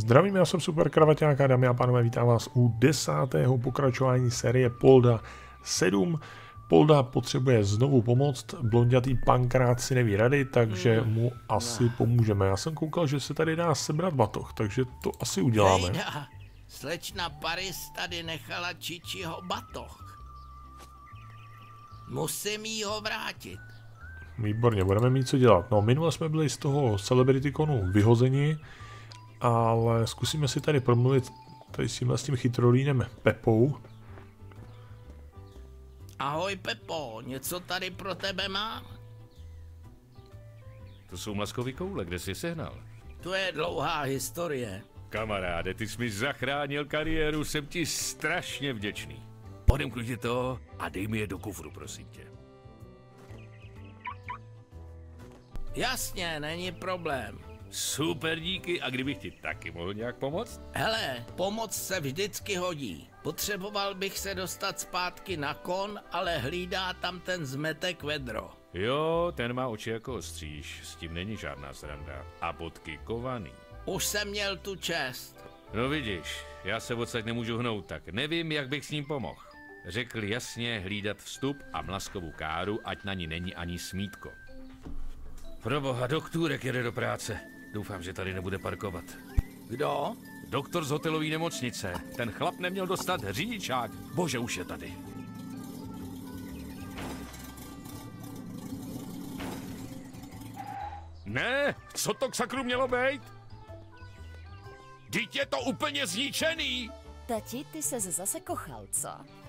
Zdravím, já jsem Super Kravaťák a dámy a pánové, vítám vás u 10. pokračování série Polda 7. Polda potřebuje znovu pomoct, blondětý pankrát si neví rady, takže mu asi pomůžeme. Já jsem koukal, že se tady dá sebrat batoh, takže to asi uděláme. Hejda, slečna Paris tady nechala Čičiho batoh. Musím jí ho vrátit. Výborně, budeme mít co dělat. No, minule jsme byli z toho Celebrity Conu vyhozeni, ale zkusíme si tady promluvit tady s tím chytrolínem Pepou. Ahoj Pepo, něco tady pro tebe mám? To jsou mlaskový koule, kde jsi sehnal? To je dlouhá historie. Kamaráde, ty jsi mi zachránil kariéru, jsem ti strašně vděčný. Odemkni ti to a dej mi je do kufru, prosím tě. Jasně, není problém. Super, díky. A kdybych ti taky mohl nějak pomoct? Hele, pomoc se vždycky hodí. Potřeboval bych se dostat zpátky na kon, ale hlídá tam ten zmetek vedro. Jo, ten má oči jako ostříž, s tím není žádná sranda. A bodky kovaný. Už jsem měl tu čest. No vidíš, já se odsaď nemůžu hnout, tak nevím, jak bych s ním pomohl. Řekl jasně hlídat vstup a mlaskovou káru, ať na ní není ani smítko. Proboha, doktůrek jede do práce. Doufám, že tady nebude parkovat. Kdo? Doktor z hotelové nemocnice. Ten chlap neměl dostat řidičák. Bože, už je tady. Ne, co to k sakru mělo být? Vždyť je to úplně zničený. Tati, ty ses zase kochal, co?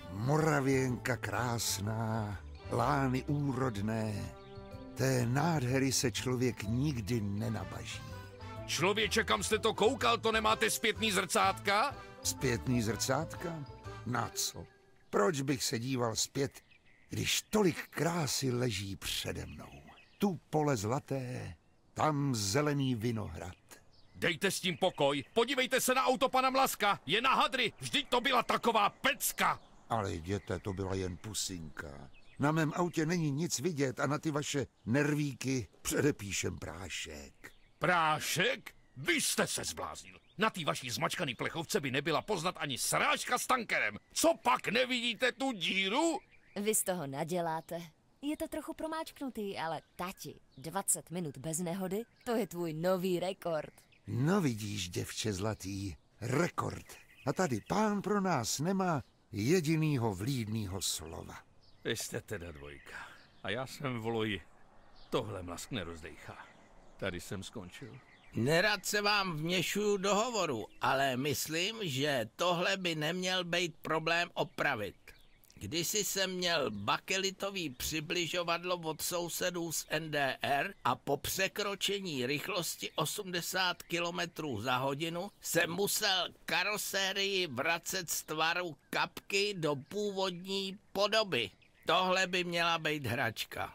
Moravěnka krásná, lány úrodné, té nádhery se člověk nikdy nenabaží. Člověče, kam jste to koukal, to nemáte zpětný zrcátka? Zpětný zrcátka? Na co? Proč bych se díval zpět, když tolik krásy leží přede mnou? Tu pole zlaté, tam zelený vinohrad. Dejte s tím pokoj, podívejte se na auto pana Mlaska, je na hadry, vždyť to byla taková pecka. Ale jděte, to byla jen pusinka. Na mém autě není nic vidět a na ty vaše nervíky předepíšem prášek. Prášek? Vy jste se zbláznil. Na té vaší zmačkaný plechovce by nebyla poznat ani srážka s tankerem. Co pak nevidíte tu díru? Vy z toho naděláte. Je to trochu promáčknutý, ale tati, 20 minut bez nehody, to je tvůj nový rekord. No vidíš, děvče zlatý, rekord. A tady pán pro nás nemá jedinýho vlídnýho slova. Vy jste teda dvojka. A já jsem voloj. Tohle Mlask nerozdejchá. Tady jsem skončil. Nerad se vám vměšuju do hovoru, ale myslím, že tohle by neměl být problém opravit. Kdysi jsem měl bakelitový přibližovadlo od sousedů z NDR a po překročení rychlosti 80 km za hodinu jsem musel karosérii vracet z tvaru kapky do původní podoby. Tohle by měla být hračka.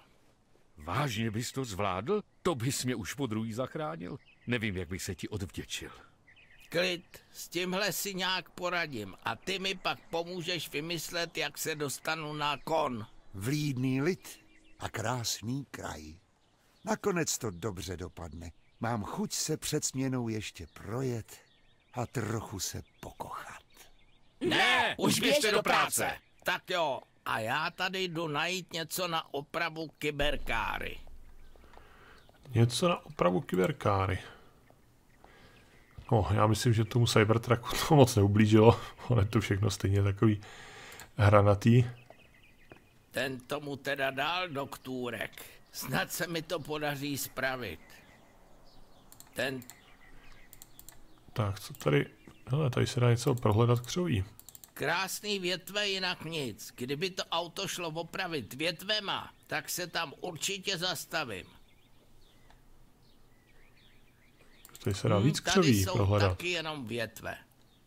Vážně bys to zvládl? To bys mě už podruhý zachránil. Nevím, jak bych se ti odvděčil. Klid, s tímhle si nějak poradím a ty mi pak pomůžeš vymyslet, jak se dostanu na kon. Vlídný lid a krásný kraj. Nakonec to dobře dopadne. Mám chuť se před směnou ještě projet a trochu se pokochat. Ne, už běžte do práce. Tak jo, a já tady jdu najít něco na opravu kyberkáry. Něco na opravu kyberkáry. No, já myslím, že tomu Cybertrucku to moc neublížilo. On je to všechno stejně takový hranatý. Ten tomu teda dal doktůrek. Snad se mi to podaří spravit. Tak, co tady? Hele, tady se dá něco prohledat křoví. Krásný větve, jinak nic. Kdyby to auto šlo opravit větvema, tak se tam určitě zastavím. Tady se dá víc Tady křoví jsou prohledat. taky jenom větve.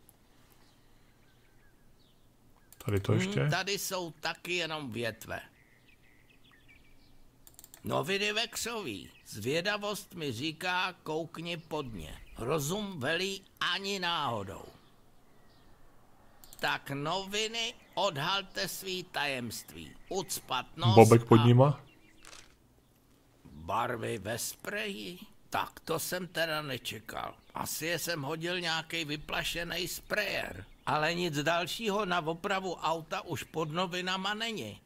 Tady to ještě? Tady jsou taky jenom větve. Noviny ve křoví. Zvědavost mi říká, koukni pod ně. Rozum velí ani náhodou. Tak noviny, odhalte svý tajemství. Ucpat nos Bobek pod a nima? barvy ve spreji. Tak to jsem teda nečekal. Asi jsem hodil nějaký vyplašený sprejer. Ale nic dalšího na opravu auta už pod novinama není.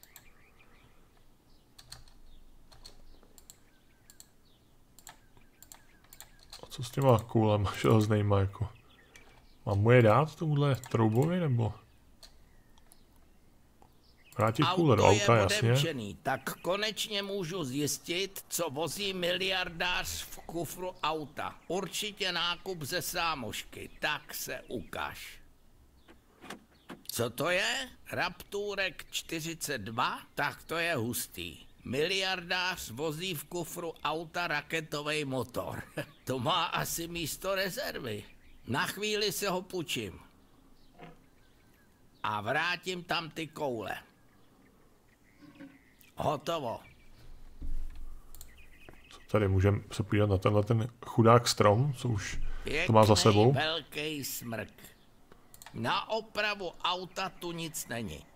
A co s těma kůlema železnejma jako? Mám mu je dát tomuhle troubovi nebo? Vrátit kůle do auta, jasně. Odemčený, tak konečně můžu zjistit, co vozí miliardář v kufru auta. Určitě nákup ze sámošky, tak se ukaž. Co to je? Rapturek 42? Tak to je hustý. Miliardář vozí v kufru auta raketový motor. To má asi místo rezervy. Na chvíli se ho půjčím. A vrátím tam ty koule. Hotovo. Co tady můžeme se podívat na tenhle ten chudák strom, co už to má za sebou? Velký smrk. Na opravu auta tu nic není.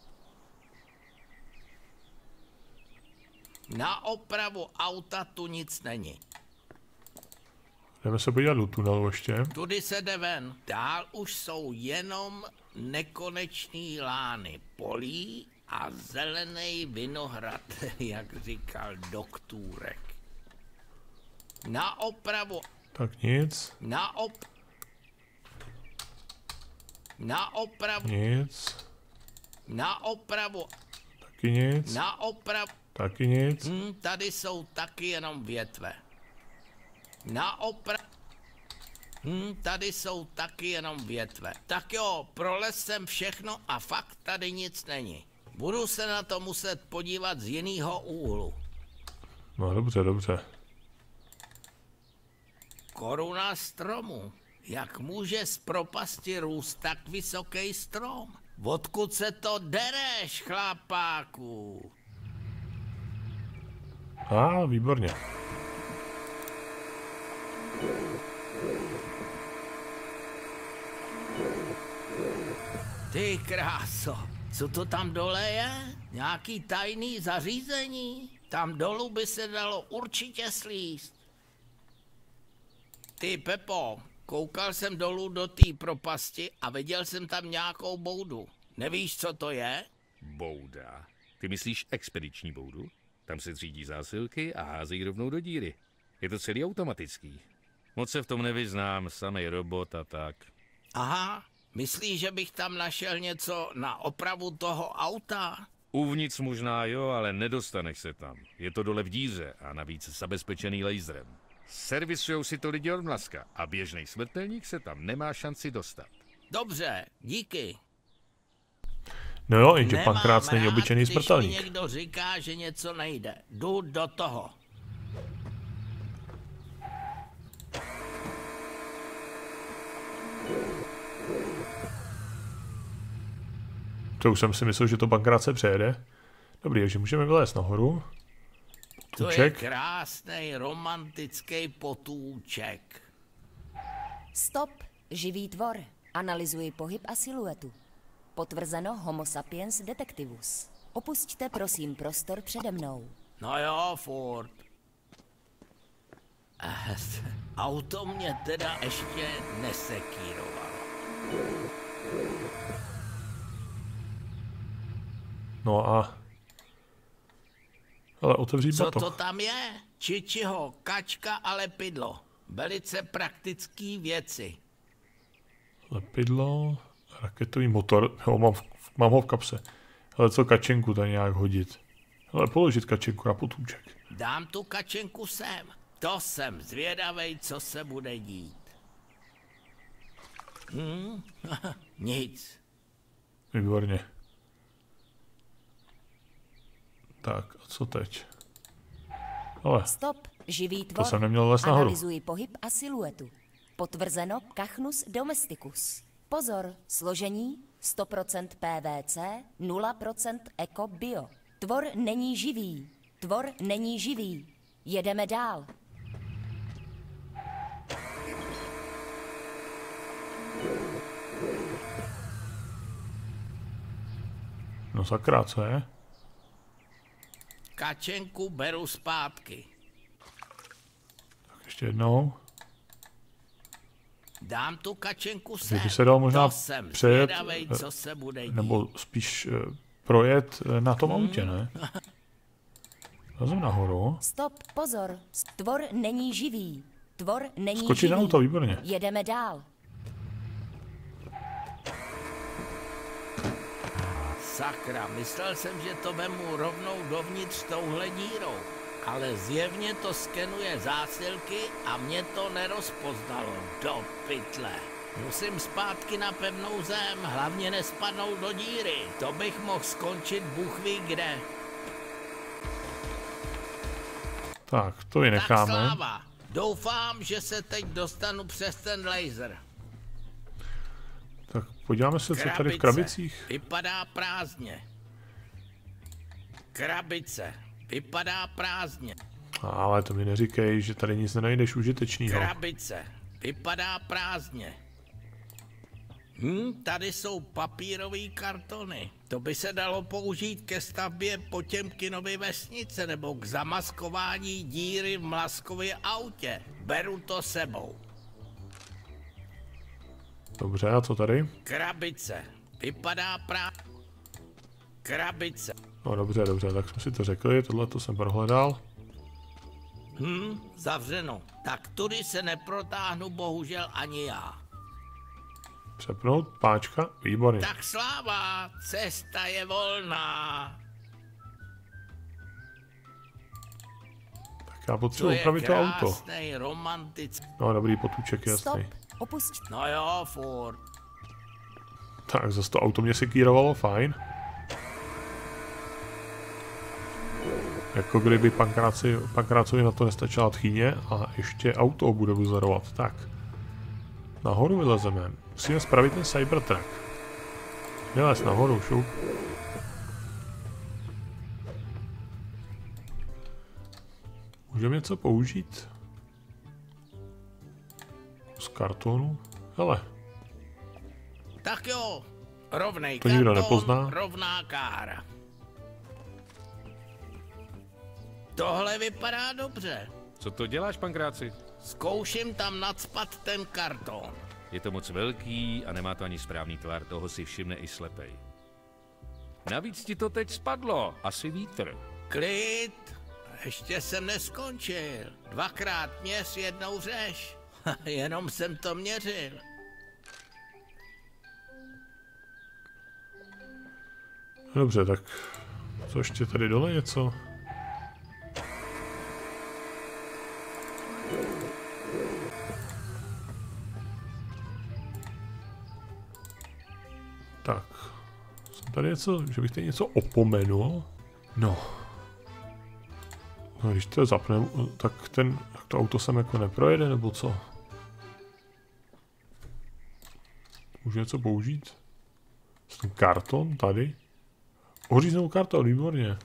Na opravu auta tu nic není. Jdeme se podívat do tunelu ještě. Tudy se jde ven. Dál už jsou jenom nekonečný lány polí a zelený vinohrad, jak říkal doktůrek. Na opravu... Tak nic. Na opravu... Nic. Na opravu... Taky nic. Na opravu... Taky nic. Tady jsou taky jenom větve. Na opravu... Tady jsou taky jenom větve. Tak jo, prolez jsem všechno a fakt tady nic není. Budu se na to muset podívat z jiného úhlu. No dobře, dobře. Koruna stromu. Jak může z propasti růst tak vysoký strom? Odkud se to dereš, chlapáku? Výborně. Ty kráso, co to tam dole je? Nějaký tajný zařízení? Tam dolů by se dalo určitě slízt. Ty Pepo, koukal jsem dolů do té propasti a viděl jsem tam nějakou boudu. Nevíš, co to je? Bouda? Ty myslíš expediční boudu? Tam se třídí zásilky a házejí rovnou do díry. Je to celý automatický. Moc se v tom nevyznám, samej robot a tak. Aha, myslíš, že bych tam našel něco na opravu toho auta? Uvnitř možná jo, ale nedostaneš se tam. Je to dole v díře a navíc zabezpečený laserem. Servisujou si to lidi od Mlaska a běžný smrtelník se tam nemá šanci dostat. Dobře, díky. No jo, jenže Pankrác není obyčejný smrtelník. Když mi někdo říká, že něco nejde, jdu do toho. To už jsem si myslel, že to Pankrác se přejede. Dobrý, takže můžeme vylézt nahoru. Potůček. To je krásný romantický potůček. Stop, živý tvor. Analyzuji pohyb a siluetu. Potvrzeno Homo sapiens detectivus. Opusťte prosím prostor přede mnou. No jo, furt. Auto mě teda ještě nesekírovalo. No a... Ale otevřít Co batoh. to tam je? Čičiho, kačka a lepidlo. Velice praktický věci. Lepidlo, raketový motor, jo, mám ho v kapse. Ale co kačenku tady nějak hodit? Ale položit kačenku na potůček. Dám tu kačenku sem. To jsem zvědavej, co se bude dít. Nic. Výborně. Tak, a co teď? Ale, Stop, živý tvor. to jsem neměl les nahoru. Analyzuji pohyb a siluetu. Potvrzeno Cachnus domesticus. Pozor, složení 100% PVC, 0% Eco Bio. Tvor není živý. Tvor není živý. Jedeme dál. No sakra, co je? Kačenku beru zpátky. Ještě jednou. Dám tu kačenku sem. Kdyby se dal možná To jsem přejet, zvědavej, co se bude dít. nebo spíš projet na tom autě, ne? Lezem nahoru. Stop, pozor. Tvor není živý. Tvor není Skočit živý. na auto, výborně. Jedeme dál. Sakra, myslel jsem, že to vemu rovnou dovnitř touhle dírou. Ale zjevně to skenuje zásilky a mě to nerozpoznalo. Do pytle. Musím zpátky na pevnou zem, hlavně nespadnout do díry. To bych mohl skončit bůh ví kde. Tak, to Tak vynecháme. sláva. Doufám, že se teď dostanu přes ten laser. Tak podíváme se, co tady v krabicích. Vypadá prázdně. Krabice. Vypadá prázdně. Ale to mi neříkej, že tady nic nenajdeš užitečného. Krabice. Vypadá prázdně. Tady jsou papírové kartony. To by se dalo použít ke stavbě Potěmkinovy vesnice nebo k zamaskování díry v Mlaskově autě. Beru to sebou. Dobře, a co tady? Krabice. Vypadá Krabice. No dobře, tak jsme si to řekli, tohle to jsem prohledal. Zavřeno. Tak tudy se neprotáhnu bohužel ani já. Přepnout, páčka, výborně. Tak sláva, cesta je volná. Tak já To potřebuji je upravit to auto. krásnej, romantický. No dobrý, potůček, Stop. jasný. Opust. No jo, furt. Tak zase to auto mě sekírovalo, fajn. Jako kdyby Pankrácovi na to nestačila tchýně a ještě auto bude buzerovat. Tak. Nahoru vylezeme. Musíme spravit ten Cybertruck. Vylez nahoru, šup. Můžeme něco použít? Z kartonu? Hele, Tak jo, rovnej To nikdo karton, nepozná. rovná kára. Tohle vypadá dobře. Co to děláš, Pankráci? Zkouším tam nacpat ten karton. Je to moc velký a nemá to ani správný tvar, toho si všimne i slepej. Navíc ti to teď spadlo, asi vítr. Klid, ještě jsem neskončil. 2krát měř, jednou řeš. Jenom jsem to měřil. dobře, tak co ještě tady dole něco? Tak, jsem tady něco, že bych tady něco opomenul? No. No, když to zapneme, tak to auto sem jako neprojede, nebo co? Můžu něco použít? Ten karton tady? Oříznou karton, výborně.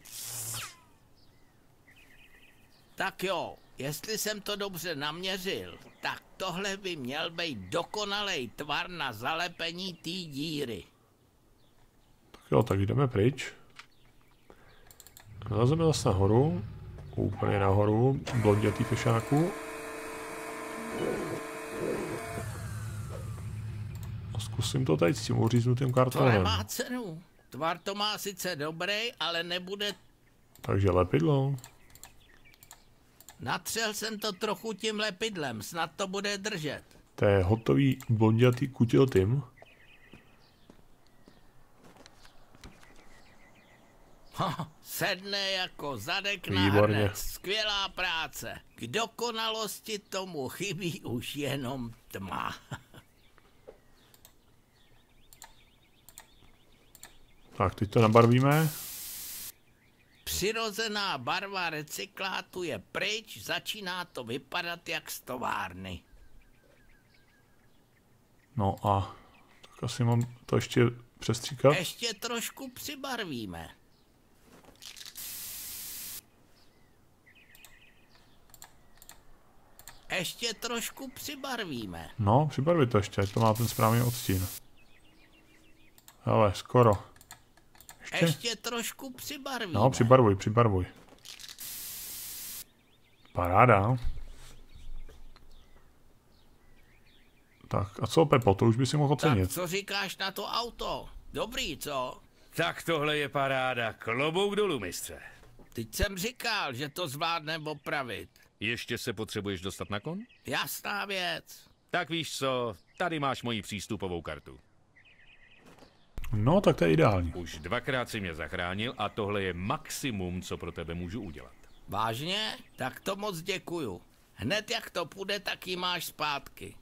Tak jo, jestli jsem to dobře naměřil, tak tohle by měl být dokonalej tvar na zalepení té díry. Tak jo, tak jdeme pryč. Nalezeme zase nahoru. Úplně nahoru, blondětý fešáku. A zkusím to tady s tím oříznutým To kartonem. nemá cenu. Tvar to má sice dobrý, ale nebude... Takže lepidlo. Natřel jsem to trochu tím lepidlem, snad to bude držet. To je hotový blondětý kutil Tim. Sedne jako zadek na Výborně. hrnec. Skvělá práce. K dokonalosti tomu chybí už jenom tma. Tak, teď to nabarvíme. Přirozená barva recyklátu je pryč, začíná to vypadat jak z továrny. No a tak asi mám to ještě přestříkat. Ještě trošku přibarvíme. Ještě trošku přibarvíme. No, přibarvit to ještě, ať to má ten správný odstín. Hele, skoro. Ještě trošku přibarvíme. No, přibarvuj. Paráda. Tak a co, Pepo, to už by si mohl Tak ocenit. co říkáš na to auto? Dobrý, co? Tak tohle je paráda. Klobouk dolů, mistře. Teď jsem říkal, že to zvládnem opravit. Ještě se potřebuješ dostat na kon? Jasná věc. Tak víš co, tady máš moji přístupovou kartu. No, tak to je ideální. Už 2krát si mě zachránil a tohle je maximum, co pro tebe můžu udělat. Vážně? Tak to moc děkuju. Hned jak to půjde, tak ji máš zpátky.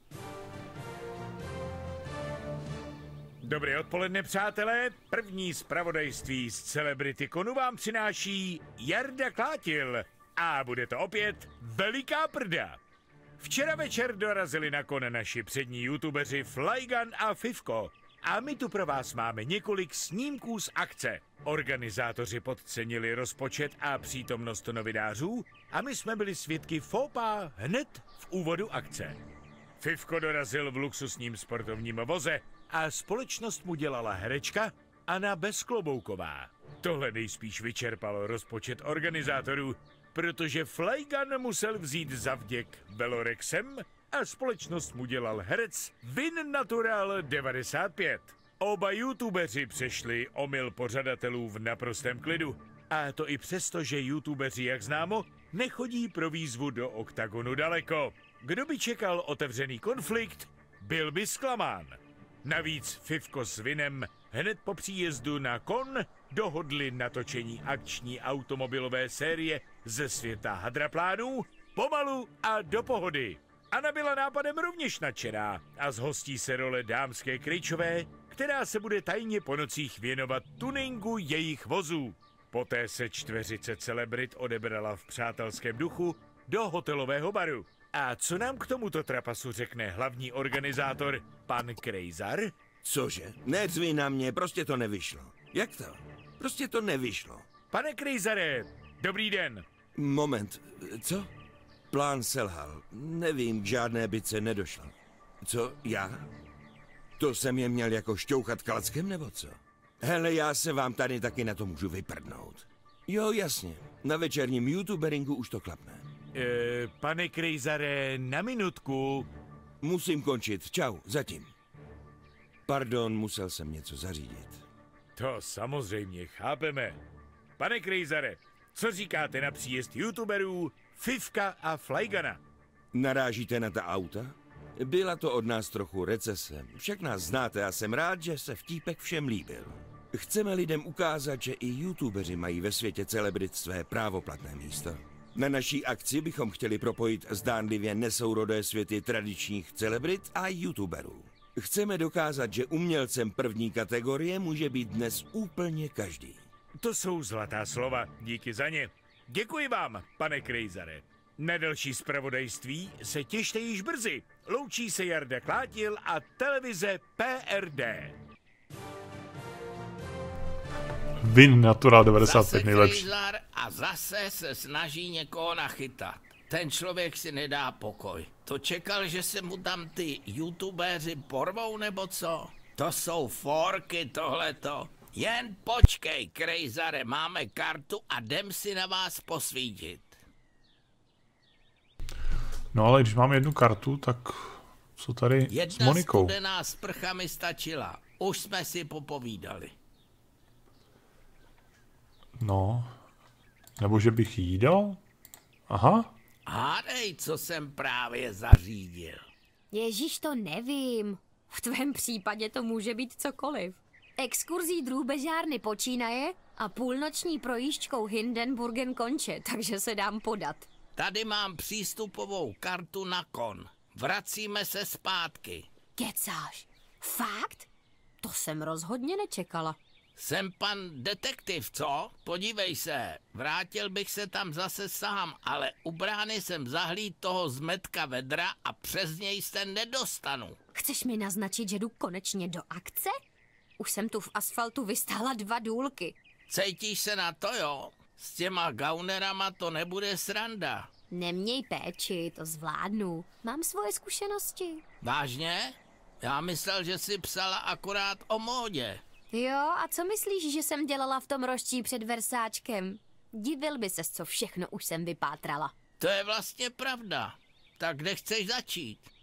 Dobré odpoledne, přátelé. První zpravodajství z Celebrity Konu vám přináší Jarda Klátil. A bude to opět veliká prda. Včera večer dorazili na kon naši přední youtubeři Flygun a Fivko. A my tu pro vás máme několik snímků z akce. Organizátoři podcenili rozpočet a přítomnost novinářů a my jsme byli svědky fópa hned v úvodu akce. Fivko dorazil v luxusním sportovním voze a společnost mu dělala herečka Anna Bezklobouková. Tohle nejspíš vyčerpalo rozpočet organizátorů, protože Flygun musel vzít za vděk Velorexem a společnost mu dělal herec Vin Natural 95. Oba youtubeři přešli omyl pořadatelů v naprostém klidu. A to i přesto, že youtubeři, jak známo, nechodí pro výzvu do oktagonu daleko. Kdo by čekal otevřený konflikt, byl by zklamán. Navíc Fivko s Vinem hned po příjezdu na kon dohodli natočení akční automobilové série ze světa hadraplánů pomalu a do pohody. Anna byla nápadem rovněž nadšená a zhostí se role dámské Krejčové, která se bude tajně po nocích věnovat tuningu jejich vozů. Poté se čtveřice celebrit odebrala v přátelském duchu do hotelového baru. A co nám k tomuto trapasu řekne hlavní organizátor, pan Krejzar? Cože? Necvi na mě, prostě to nevyšlo. Jak to? Prostě to nevyšlo. Pane Krejzare, dobrý den. Moment, co? Plán selhal. Nevím, k žádné bice nedošlo. Co, já? To jsem je měl jako šťouchat klackem, nebo co? Hele, já se vám tady taky na to můžu vyprdnout. Jo, jasně. Na večerním youtuberingu už to klapne. Pane Krejzare, na minutku. Musím končit. Čau, zatím. Pardon, musel jsem něco zařídit. To samozřejmě chápeme. Pane Krejzare, co říkáte na příjezd youtuberů Fivka a Flygana? Narážíte na ta auta? Byla to od nás trochu recese. Však nás znáte a jsem rád, že se vtípek všem líbil. Chceme lidem ukázat, že i youtubeři mají ve světě celebrit své právoplatné místo. Na naší akci bychom chtěli propojit zdánlivě nesourodé světy tradičních celebrit a youtuberů. Chceme dokázat, že umělcem první kategorie může být dnes úplně každý. To jsou zlatá slova, díky za ně. Děkuji vám, pane Krejzare. Na další zpravodajství se těšte již brzy. Loučí se Jarda Klátil a televize PRD. Vin Natural 95 Zase nejlepší. Krejzar a zase se snaží někoho nachytat. Ten člověk si nedá pokoj. To čekal, že se mu tam ty youtubeři porvou nebo co? To jsou forky tohleto. Jen počkej, Krejzare, máme kartu a jdem si na vás posvítit. No ale když máme jednu kartu, tak co tady s Jedna Monikou? studená sprcha mi stačila. Už jsme si popovídali. No, nebo že bych jí dal? Aha, Hádej, co jsem právě zařídil. Ježíš, to nevím. V tvém případě to může být cokoliv. Exkurzí drůbežárny počínaje a půlnoční projížďkou Hindenburgen konče, takže se dám podat. Tady mám přístupovou kartu na kon. Vracíme se zpátky. Kecáš? Fakt? To jsem rozhodně nečekala. Jsem pan detektiv, co? Podívej se, vrátil bych se tam zase sám, ale u brány jsem zahlíd toho zmetka vedra a přes něj se nedostanu. Chceš mi naznačit, že jdu konečně do akce? Už jsem tu v asfaltu vystála 2 důlky. Cítíš se na to, jo? S těma gaunerama to nebude sranda. Neměj péči, to zvládnu. Mám svoje zkušenosti. Vážně? Já myslel, že jsi psala akorát o módě. Jo, a co myslíš, že jsem dělala v tom roští před Versáčkem? Divil by ses, co všechno už jsem vypátrala. To je vlastně pravda. Tak kde chceš začít?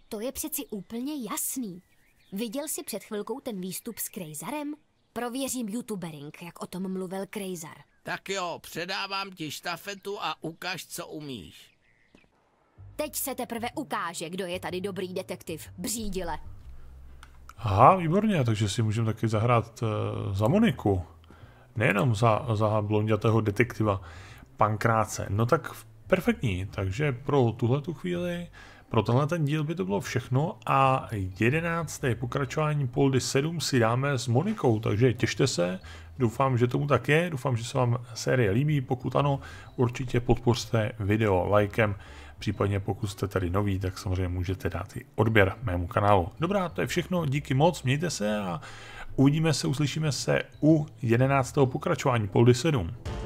to je přeci úplně jasný. Viděl jsi před chvilkou ten výstup s Krejzarem? Prověřím youtubering, jak o tom mluvil Krejzar. Tak jo, předávám ti štafetu a ukaž, co umíš. Teď se teprve ukáže, kdo je tady dobrý detektiv, břídile. Aha, výborně, takže si můžeme taky zahrát za Moniku. Nejenom za blondětého detektiva Pankráce. No tak perfektní, takže pro tuhletu chvíli, pro tenhle ten díl by to bylo všechno a 11. pokračování Poldy 7 si dáme s Monikou, takže těšte se, doufám, že tomu tak je, doufám, že se vám série líbí, pokud ano, určitě podpořte video lajkem, případně pokud jste tady noví, tak samozřejmě můžete dát i odběr mému kanálu. Dobrá, to je všechno, díky moc, mějte se a uvidíme se, uslyšíme se u 11. pokračování Poldy 7.